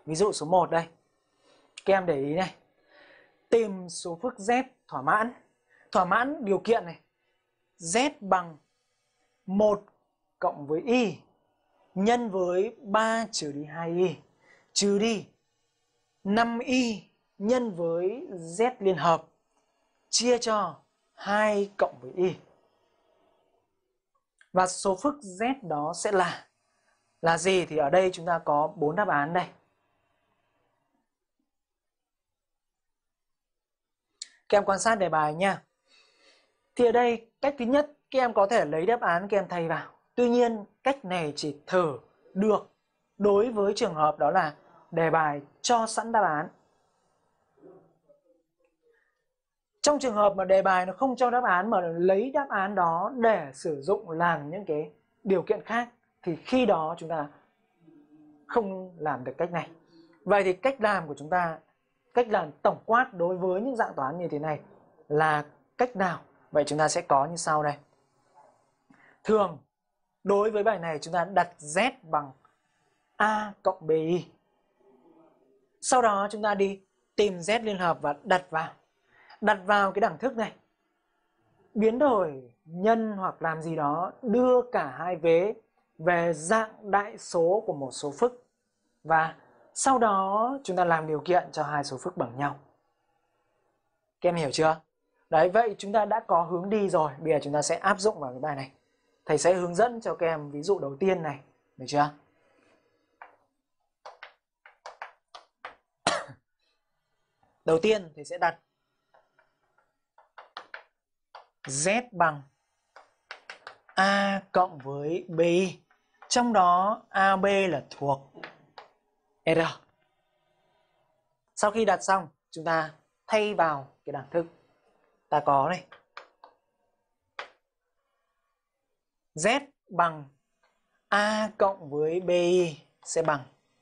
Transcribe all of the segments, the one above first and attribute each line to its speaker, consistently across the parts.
Speaker 1: Ví dụ số 1 đây. Các em để ý này. Tìm số phức z thỏa mãn. Thỏa mãn điều kiện này. Z bằng 1 cộng với y nhân với 3 trừ đi 2y trừ đi 5y nhân với z liên hợp chia cho 2 cộng với y. Và số phức z đó sẽ là gì? Thì ở đây chúng ta có 4 đáp án đây. Các em quan sát đề bài nha. Thì ở đây cách thứ nhất các em có thể lấy đáp án các em thay vào. Tuy nhiên cách này chỉ thử được đối với trường hợp đó là đề bài cho sẵn đáp án. Trong trường hợp mà đề bài nó không cho đáp án mà lấy đáp án đó để sử dụng làm những cái điều kiện khác thì khi đó chúng ta không làm được cách này. Vậy thì cách làm của chúng ta, cách làm tổng quát đối với những dạng toán như thế này là cách nào? Vậy chúng ta sẽ có như sau đây. Thường đối với bài này chúng ta đặt z bằng a cộng bi. Sau đó chúng ta đi tìm z liên hợp và đặt vào cái đẳng thức này. Biến đổi nhân hoặc làm gì đó đưa cả hai vế về dạng đại số của một số phức. Và sau đó chúng ta làm điều kiện cho hai số phức bằng nhau. Các em hiểu chưa? Đấy, vậy chúng ta đã có hướng đi rồi. Bây giờ chúng ta sẽ áp dụng vào cái bài này. Thầy sẽ hướng dẫn cho các em ví dụ đầu tiên này. Được chưa? Đầu tiên thầy sẽ đặt z bằng a cộng với bi. Trong đó AB là thuộc R. Sau khi đặt xong, chúng ta thay vào cái đẳng thức. Ta có này. Z bằng A cộng với BI sẽ bằng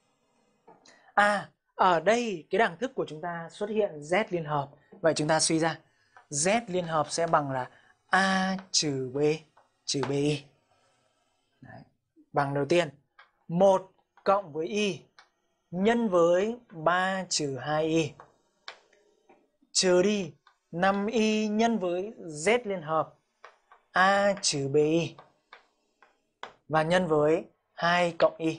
Speaker 1: ở đây cái đẳng thức của chúng ta xuất hiện Z liên hợp. Vậy chúng ta suy ra Z liên hợp sẽ bằng là A trừ B trừ BI. Đấy. Bằng đầu tiên 1 cộng với Y nhân với 3 trừ 2Y trừ đi 5Y nhân với Z liên hợp A trừ BI và nhân với 2 cộng Y.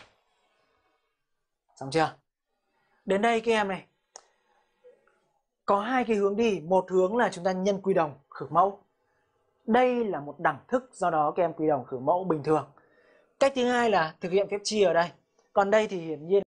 Speaker 1: Xong chưa? Đến đây các em này, có hai cái hướng đi. Một hướng là chúng ta nhân quy đồng khử mẫu. Đây là một đẳng thức, do đó các em quy đồng khử mẫu bình thường. Cách thứ hai là thực hiện phép chia ở đây. Còn đây thì hiển nhiên